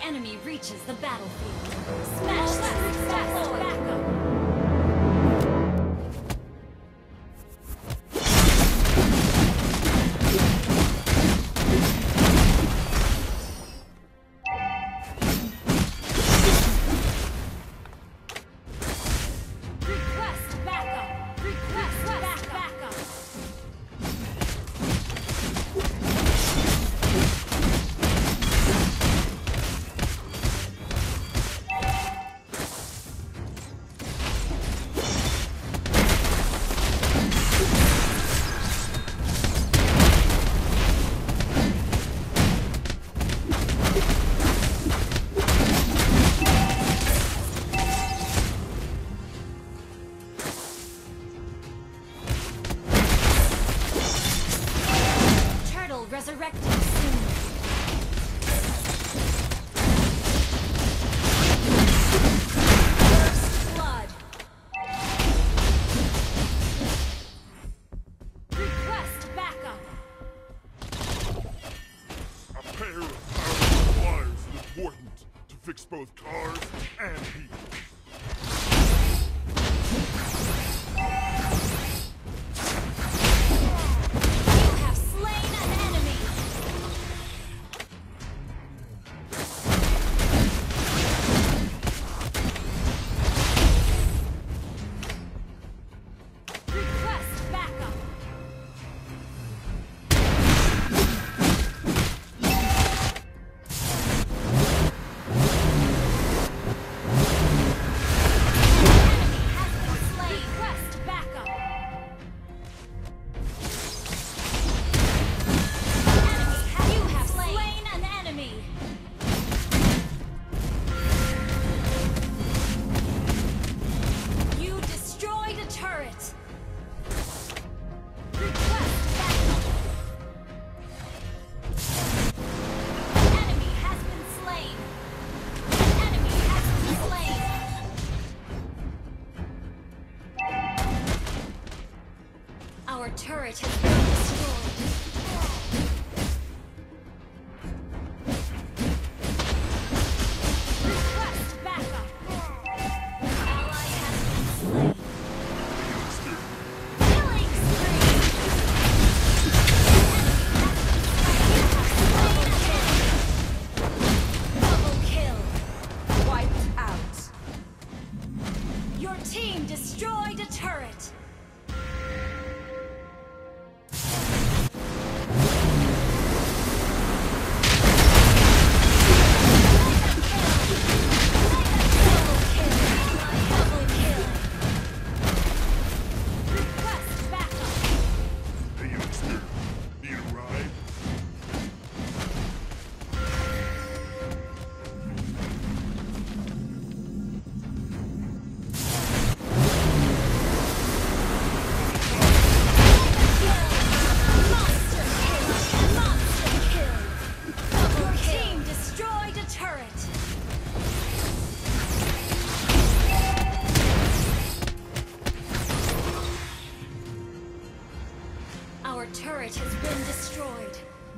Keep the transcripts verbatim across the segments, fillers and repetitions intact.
enemy reaches the battlefield. Smash that back, back up. Resurrecting soon. First blood. Request backup. A pair of powerful wires is important to fix both cars and people. Our turret has been destroyed. Request backup. Ally has been slain. Killing spree. Double kill. Wiped out. Your team destroyed a turret. Our turret has been destroyed.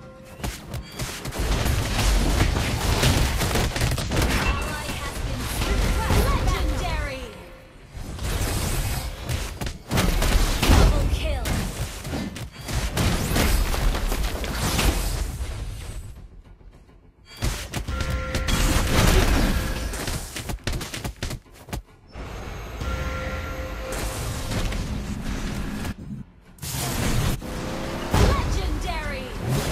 Ally has been legendary. Double kill. Legendary.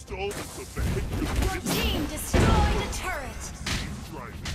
dullness of vehicular Your team destroyed a turret. Safe driving.